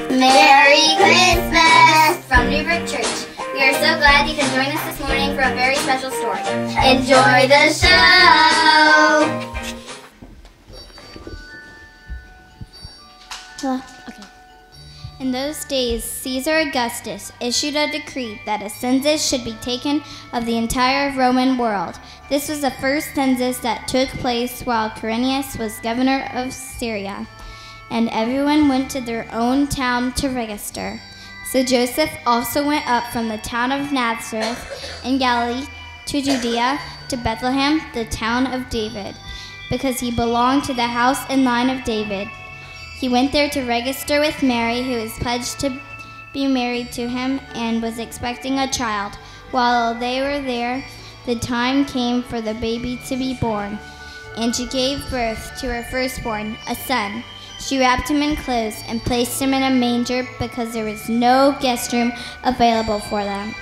Merry Christmas from Newbrook Church. We are so glad you can join us this morning for a very special story. Enjoy the show! Okay. In those days, Caesar Augustus issued a decree that a census should be taken of the entire Roman world. This was the first census that took place while Quirinius was governor of Syria, and everyone went to their own town to register. So Joseph also went up from the town of Nazareth in Galilee to Judea, to Bethlehem, the town of David, because he belonged to the house and line of David. He went there to register with Mary, who was pledged to be married to him and was expecting a child. While they were there, the time came for the baby to be born, and she gave birth to her firstborn, a son. She wrapped him in clothes and placed him in a manger because there was no guest room available for them.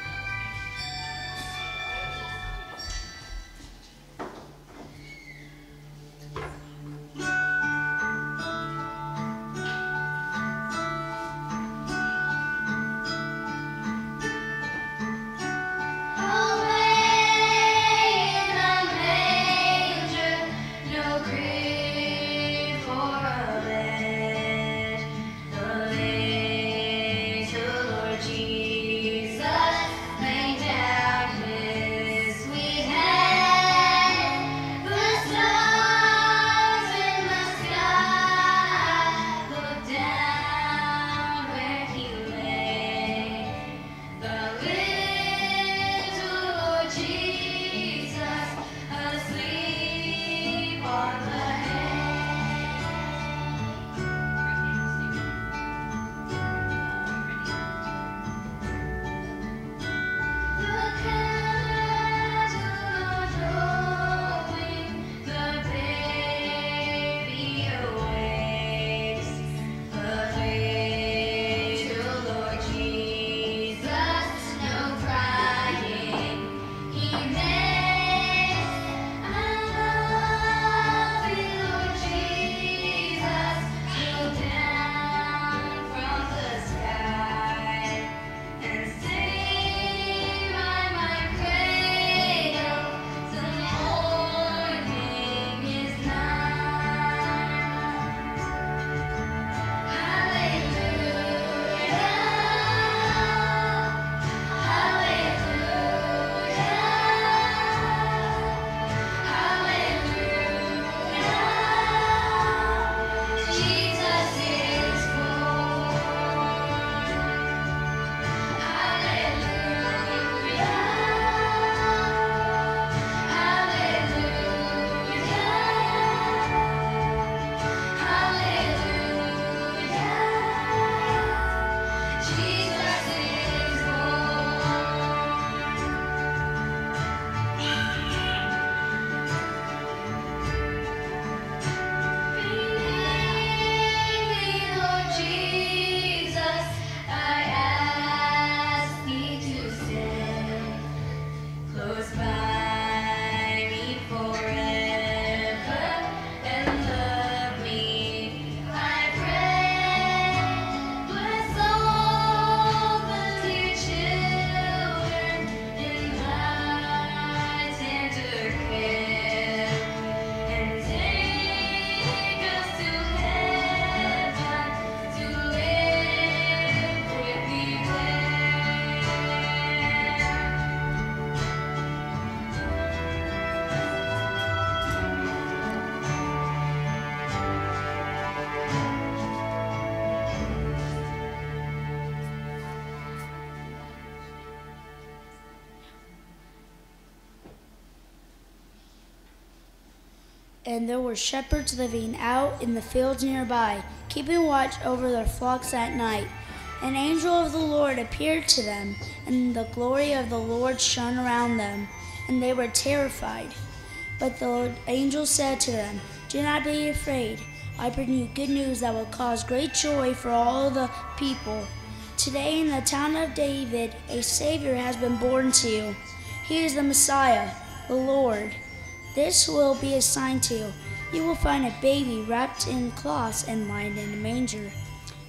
And there were shepherds living out in the fields nearby, keeping watch over their flocks at night. An angel of the Lord appeared to them, and the glory of the Lord shone around them, and they were terrified. But the angel said to them, "Do not be afraid. I bring you good news that will cause great joy for all the people. Today in the town of David, a Savior has been born to you. He is the Messiah, the Lord. This will be a sign to you. You will find a baby wrapped in cloths and lying in a manger."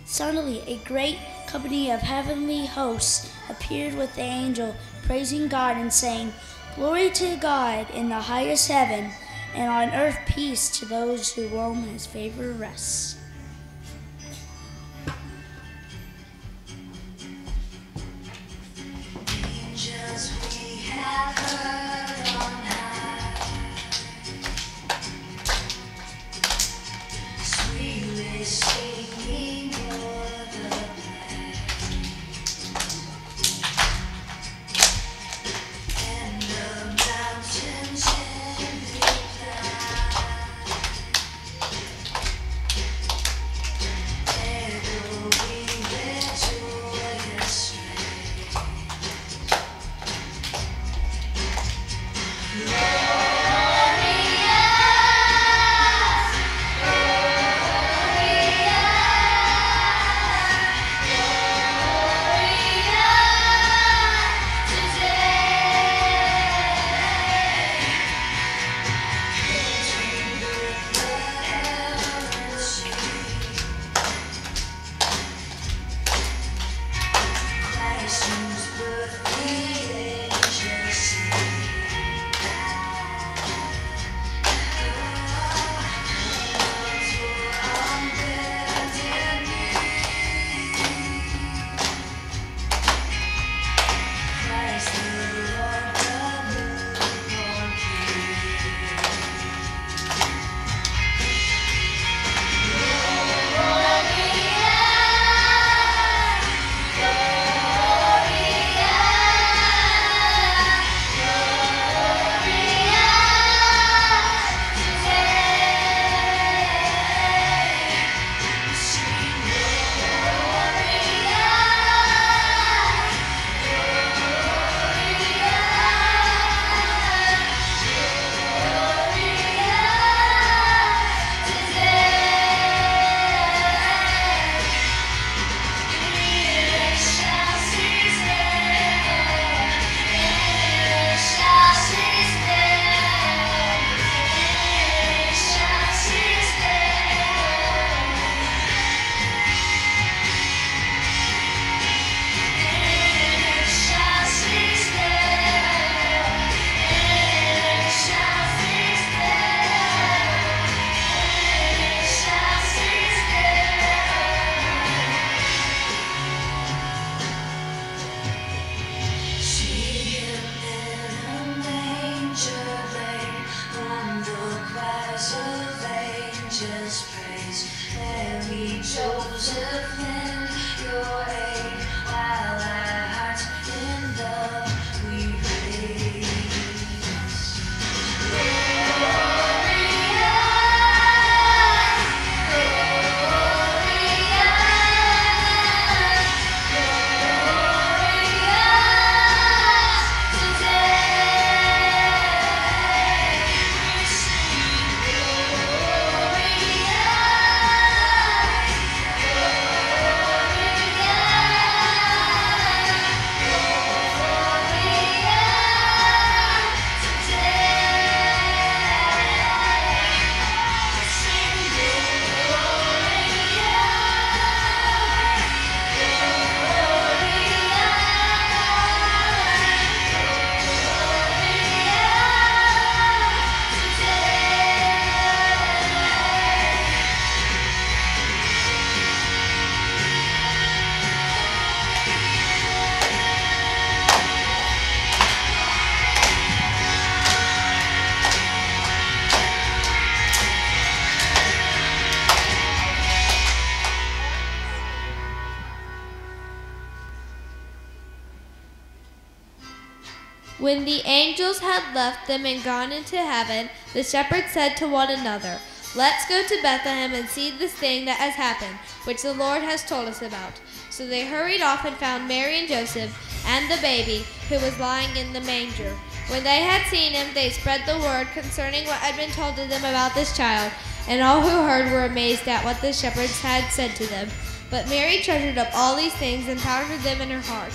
Suddenly, a great company of heavenly hosts appeared with the angel, praising God and saying, "Glory to God in the highest heaven, and on earth peace to those who whom his favor rests." Angels we have heard on high, sweetly singing o'er the plain, and the mountains in reply echoing their joyous Joseph, lend your aid while our hearts in love we raise. When the angels had left them and gone into heaven, the shepherds said to one another, "Let's go to Bethlehem and see this thing that has happened, which the Lord has told us about." So they hurried off and found Mary and Joseph and the baby, who was lying in the manger. When they had seen him, they spread the word concerning what had been told to them about this child, and all who heard were amazed at what the shepherds had said to them. But Mary treasured up all these things and pondered them in her heart.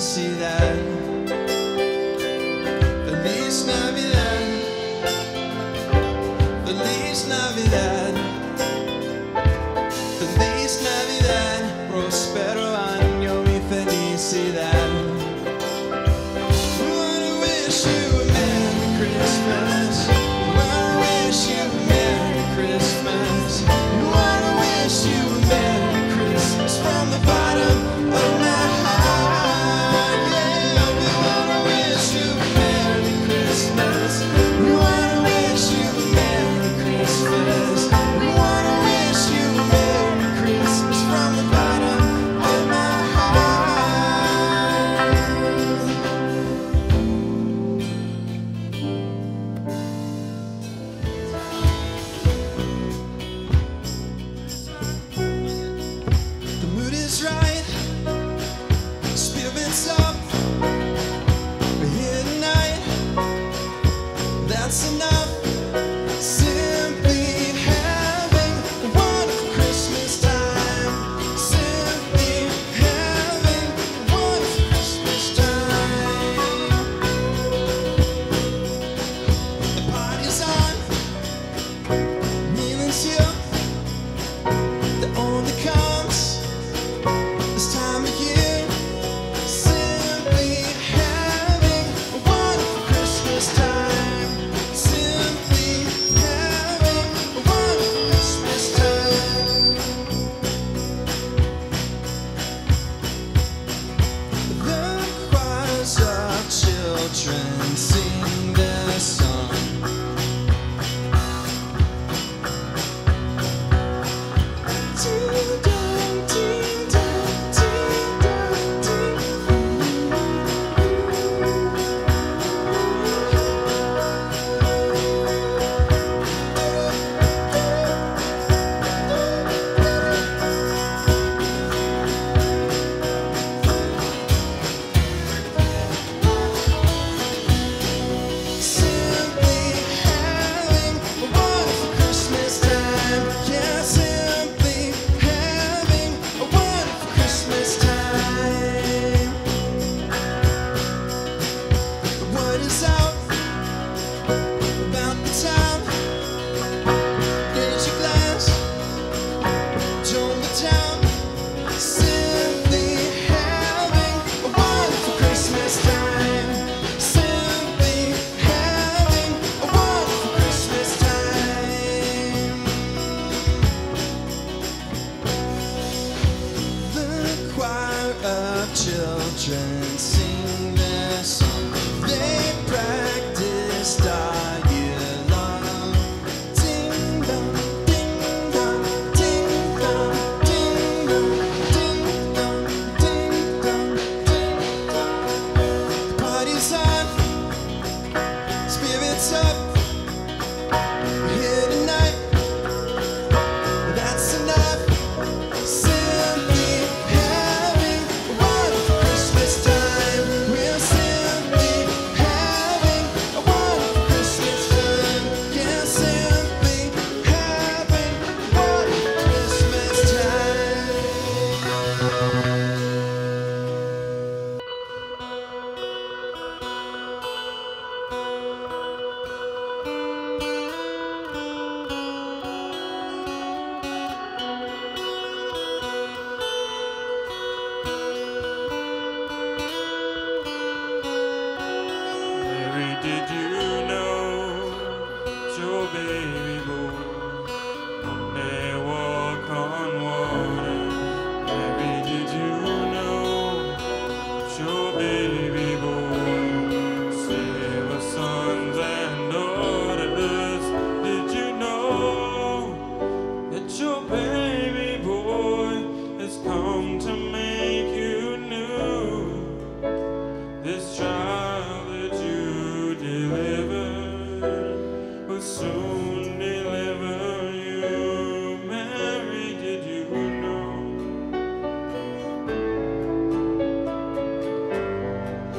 felicidad. Feliz Navidad. Feliz Navidad. Feliz Navidad. Próspero año y felicidad. We wanna wish you a Merry Christmas. We wanna wish you a Merry Christmas. We wanna wish you a Merry Christmas from the bottom of my heart. Yeah, we wanna wish you a Merry Christmas. We wanna wish you a Merry Christmas. We wanna wish you a Merry Christmas from the bottom of my heart. The mood is right, spirit's up. We're here tonight, that's enough. Simply having a wonderful Christmas time. Simply having a wonderful Christmas time. The party's on, kneeling's here. That only comes this time of year. Simply having a wonderful Christmas time. Simply having a wonderful Christmas time. The choirs of children sing their song. Ding dong, ding dong, ding dong, ding. Simply having a wonderful Christmas time. Yeah, simply having a wonderful Christmas time. The word is out about the town. Raise your glass, join the town. Simply having a wonderful Christmas time. Simply having a wonderful Christmas time. The choir of children sing their song. They practiced all year long. Ding dong, ding dong, ding dong, ding dong, ding dong, ding dong, ding dong. The party's on, spirits up. We're here tonight, that's enough. Simply having a wonderful Christmas time. We're simply having a wonderful Christmas time. Yeah, simply having a wonderful Christmas time. Mary, did you know your baby boy may walk on water? Mary, did you know your baby boy save our sons and daughters? Did you know that your baby boy has come to make you new? This child that you delivered will soon deliver you. Mary, did you know?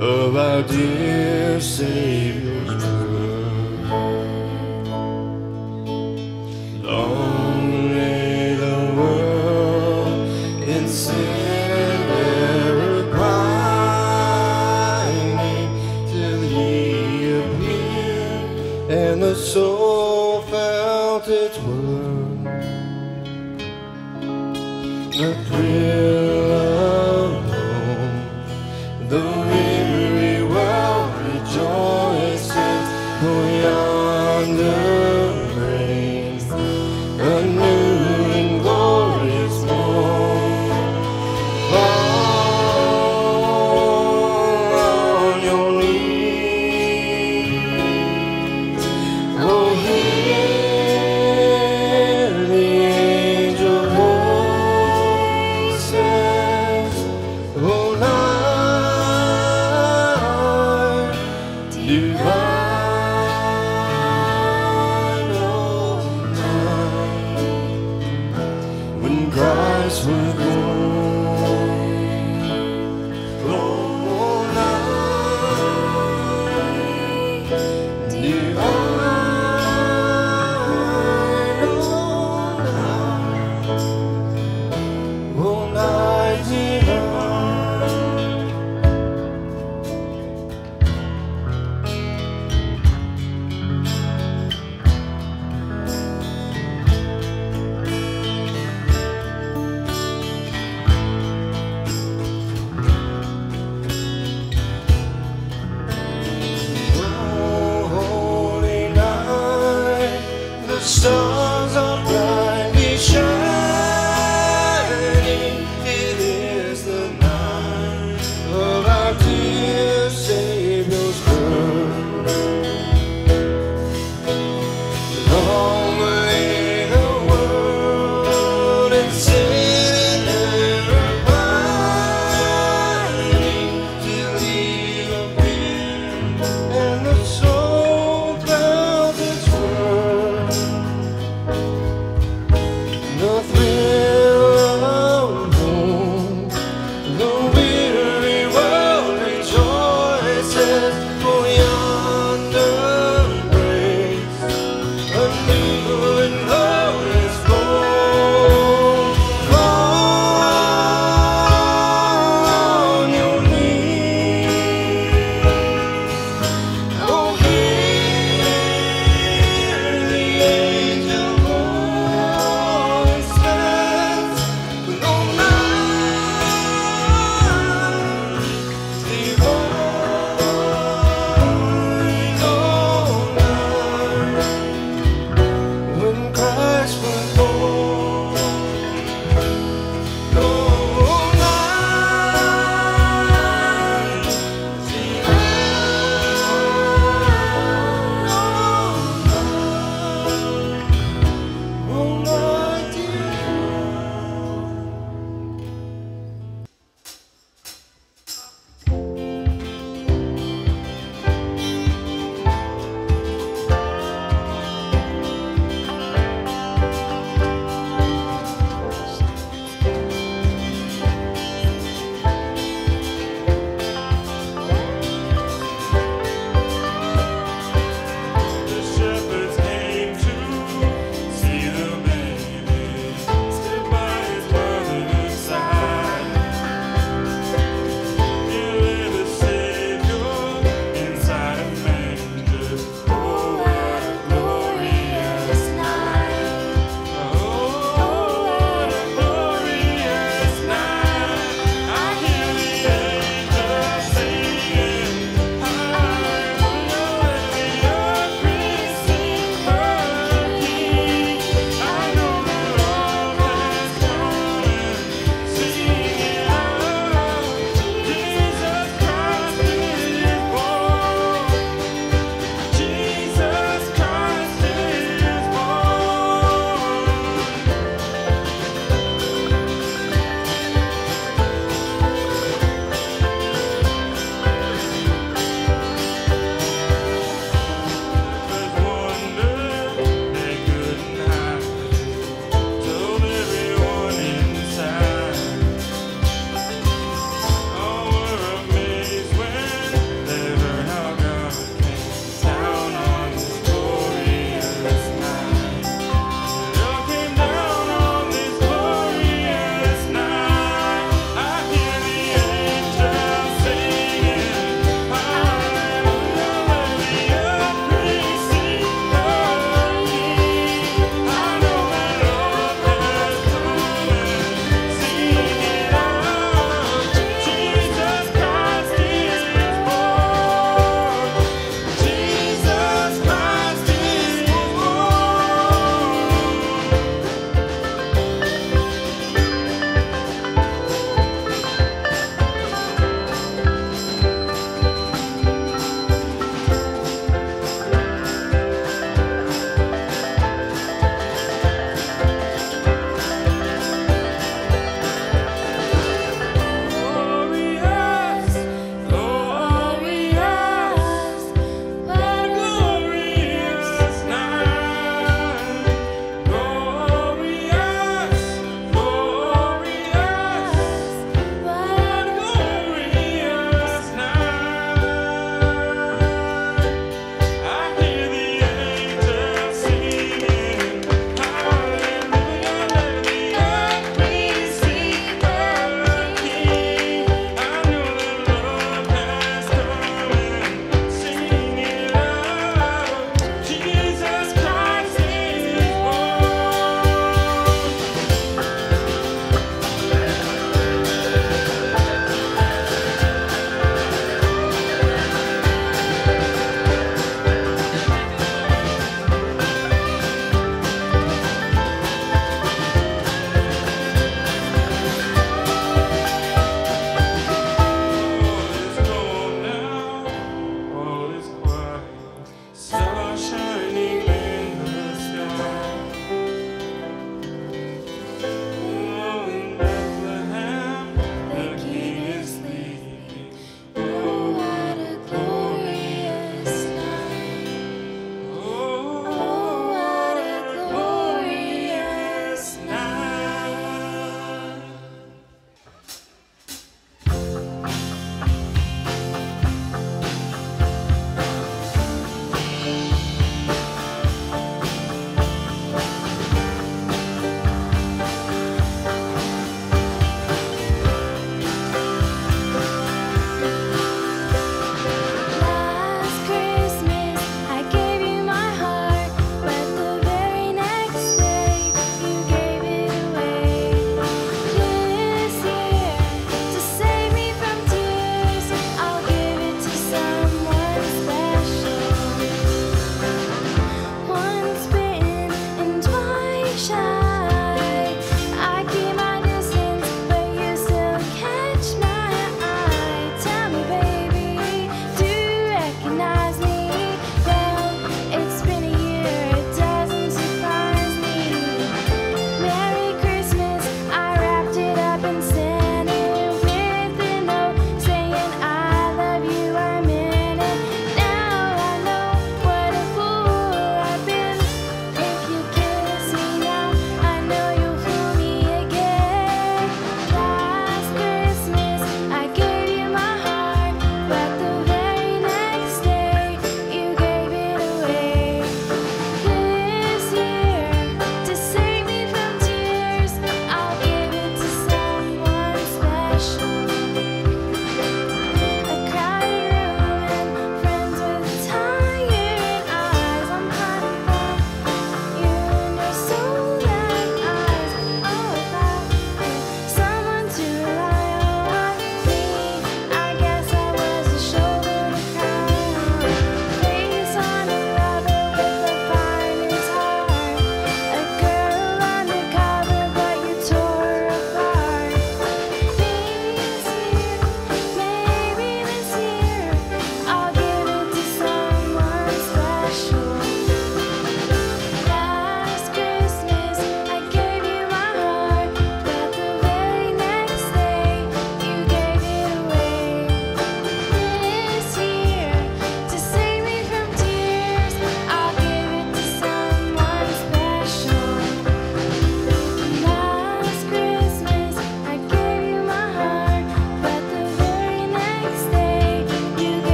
of our dear Savior.